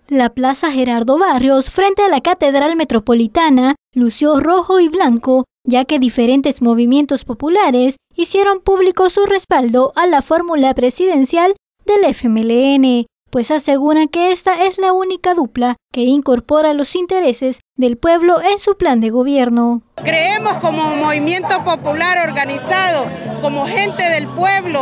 La Plaza Gerardo Barrios, frente a la Catedral Metropolitana, lució rojo y blanco, ya que diferentes movimientos populares hicieron público su respaldo a la fórmula presidencial del FMLN, pues aseguran que esta es la única dupla que incorpora los intereses del pueblo en su plan de gobierno. Creemos como movimiento popular organizado, como gente del pueblo,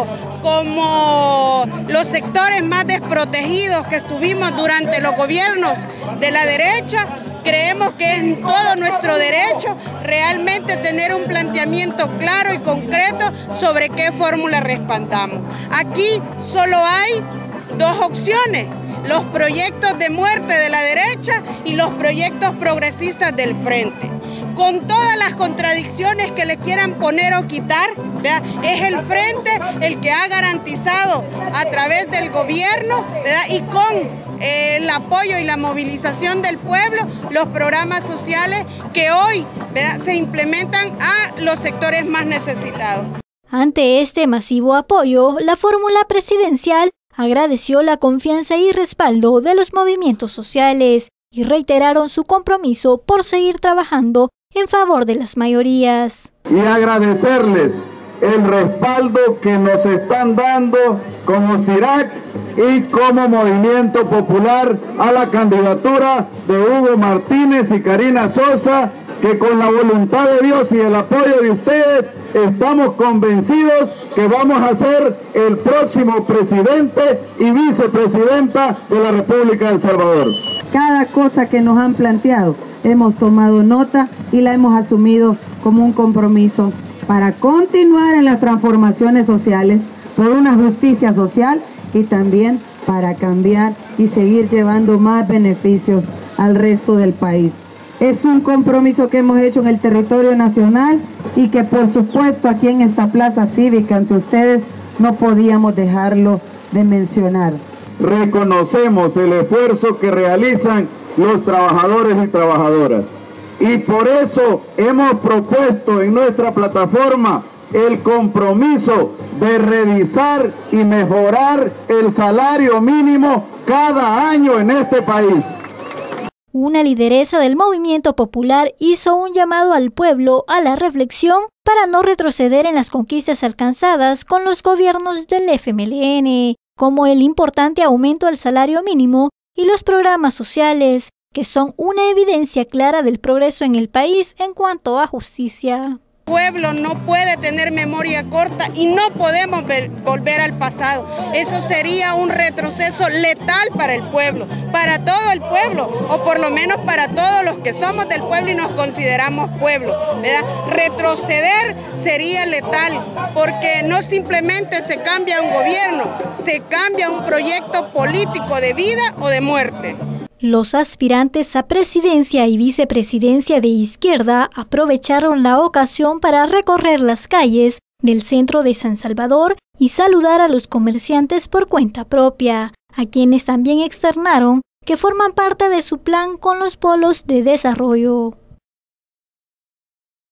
como los sectores más desprotegidos que estuvimos durante los gobiernos de la derecha, creemos que es todo nuestro derecho realmente tener un planteamiento claro y concreto sobre qué fórmula respaldamos. Aquí solo hay dos opciones: los proyectos de muerte de la derecha y los proyectos progresistas del frente. Con todas las contradicciones que le quieran poner o quitar, ¿verdad? Es el frente el que ha garantizado a través del gobierno, ¿verdad? Y con el apoyo y la movilización del pueblo, los programas sociales que hoy, ¿verdad?, se implementan a los sectores más necesitados. Ante este masivo apoyo, la fórmula presidencial agradeció la confianza y respaldo de los movimientos sociales y reiteraron su compromiso por seguir trabajando en favor de las mayorías. Y agradecerles el respaldo que nos están dando como CIRAC y como Movimiento Popular a la candidatura de Hugo Martínez y Karina Sosa, que con la voluntad de Dios y el apoyo de ustedes estamos convencidos que vamos a ser el próximo presidente y vicepresidenta de la República de El Salvador. Cada cosa que nos han planteado hemos tomado nota y la hemos asumido como un compromiso para continuar en las transformaciones sociales, por una justicia social y también para cambiar y seguir llevando más beneficios al resto del país. Es un compromiso que hemos hecho en el territorio nacional y que por supuesto aquí en esta plaza cívica ante ustedes no podíamos dejarlo de mencionar. Reconocemos el esfuerzo que realizan los trabajadores y trabajadoras y por eso hemos propuesto en nuestra plataforma el compromiso de revisar y mejorar el salario mínimo cada año en este país. Una lideresa del movimiento popular hizo un llamado al pueblo a la reflexión para no retroceder en las conquistas alcanzadas con los gobiernos del FMLN, como el importante aumento al salario mínimo y los programas sociales, que son una evidencia clara del progreso en el país en cuanto a justicia. El pueblo no puede tener memoria corta y no podemos volver al pasado. Eso sería un retroceso letal para el pueblo, para todo el pueblo, o por lo menos para todos los que somos del pueblo y nos consideramos pueblo, ¿verdad? Retroceder sería letal, porque no simplemente se cambia un gobierno, se cambia un proyecto político de vida o de muerte. Los aspirantes a presidencia y vicepresidencia de izquierda aprovecharon la ocasión para recorrer las calles del centro de San Salvador y saludar a los comerciantes por cuenta propia, a quienes también externaron que forman parte de su plan con los polos de desarrollo.